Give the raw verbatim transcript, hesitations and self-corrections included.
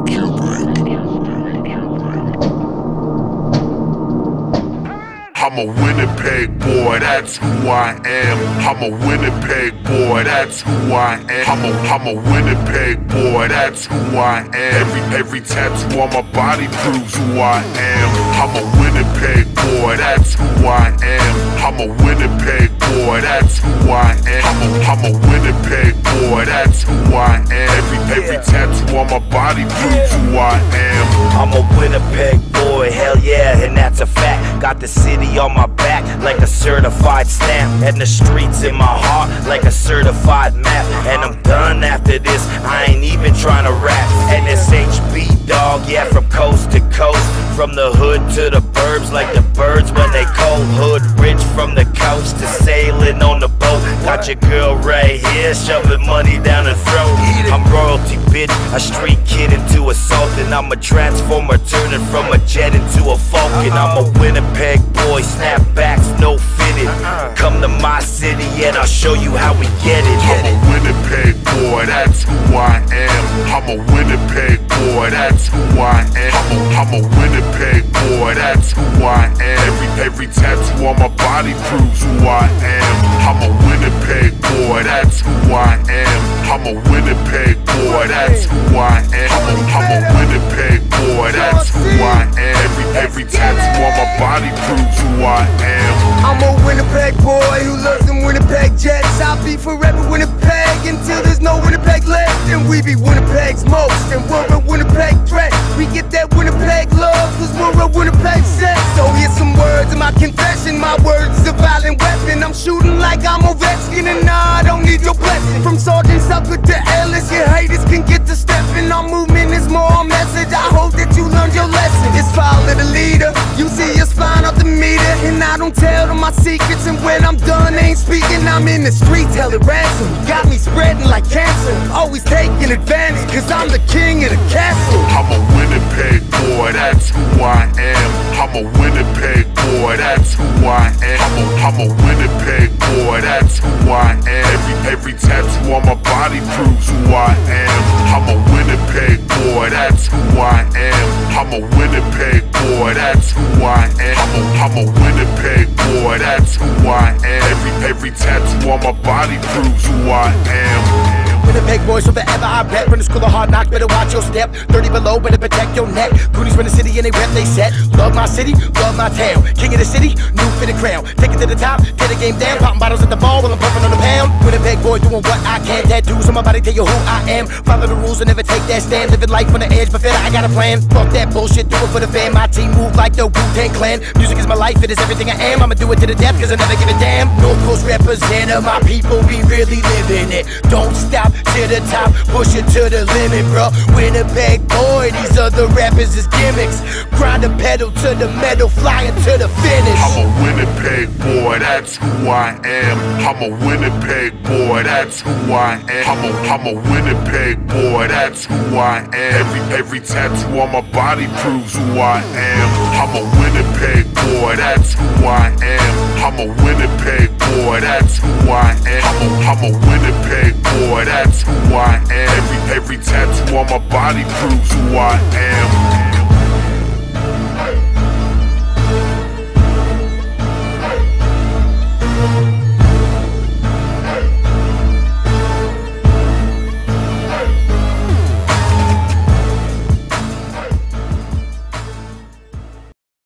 I'm a Winnipeg boy, that's who I am. I'm a Winnipeg boy, that's who I am. I'm a, I'm a Winnipeg boy, that's who I am. Every, every tattoo on my body proves who I am. I'm a Winnipeg boy, that's who I am. I'm a Winnipeg boy, that's who I am. I'm a, I'm a Winnipeg boy, that's who I am. Every, every tattoo on my body proves who I am. I'm a Winnipeg boy, hell yeah, and that's a fact. Got the city on my back like a certified stamp, and the streets in my heart like a certified map. And I'm done after this, I ain't even trying to rap. And it's H B, dog, yeah, from coast to coast, from the hood to the burbs, like the birds when they cold. Hood rich from the couch to sailing on the boat. Got your girl right here, shoving money down her throat. I'm royalty, bitch, a street kid into a sultan. I'm a transformer turning from a jet into a falcon. I'm a Winnipeg boy, snapbacks, no fitted. Come to my city and I'll show you how we get it. I'm a Winnipeg boy, that's who I am. I'm a Winnipeg boy, that's who I am. I'm a, I'm a Winnipeg boy, that's who I am. Every, every tattoo on my body proves who I am. I'm a Winnipeg boy, that's who I am. I'm a Winnipeg boy, that's who I am. I'm a, I'm a Winnipeg boy, that's who I am. Every, every tattoo on my body proves who I am. I'm a Winnipeg boy who loves them Winnipeg Jets. I'll be forever Winnipeg until there's no Winnipeg left. And we be Winnipeg's most, and we're a Winnipeg threat. We get that Winnipeg love cause we're a Winnipeg set. So here's some words of my confession. My words is a violent weapon. I'm shooting like I'm Ovechkin, and nah, I don't need your blessing. From Sergeant Sucker to Ellis, your haters can get to stepping. Our movement is more a message. I hope that you learned your lesson. It's follow the leader. You see your spine off the meter, and I don't tell them my secrets. And when I'm done, ain't speaking. I'm in the streets, held at ransom. Got me spreading like cancer. Always taking advantage, cause I'm the king of the castle. I'm a Winnipeg boy, that's who I am. I'm a Winnipeg boy, that's who I am. I'm a, I'm a Winnipeg boy, that's who I am. Every, every tattoo on my body proves who I am. I'm a Winnipeg boy, that's who I am. I'm a Winnipeg boy, that's who I am. I'm a, I'm a Winnipeg boy, that's who I am. Every, every tattoo on my body proves who I am. Winnipeg boys, so forever I bet. From the school of hard knocks, better watch your step. Thirty below, better protect your neck. Goonies run the city and they rep, they set. Love my city, love my town. King of the city, new for the crown. Take it to the top, tear the game down. Popping bottles at the ball while I'm pumping on the pound. Winnipeg boy doing what I can. Tattoos on my body tell you who I am. Follow the rules and never take that stand. Living life on the edge, but fit, I got a plan. Fuck that bullshit, do it for the fan. My team move like the Wu-Tang Clan. Music is my life, it is everything I am. I'ma do it to the death, cause I never give a damn. North Coast representative, my people be really living it. Don't stop to the top. Push it to the limit, bro. Winnipeg boy, these other rappers is gimmicks. Grind the pedal to the metal, flying to the finish. I'm a Winnipeg boy, that's who I am. I'm a Winnipeg boy, that's who I am. I'm a, I'm a Winnipeg boy, that's who I am. Every, every tattoo on my body proves who I am. I'm a Winnipeg boy, that's who I am. I'm a Winnipeg boy, that's who I am. I'm a, I'm a Winnipeg boy, that's who I am. Every, every tattoo on my body proves who I am.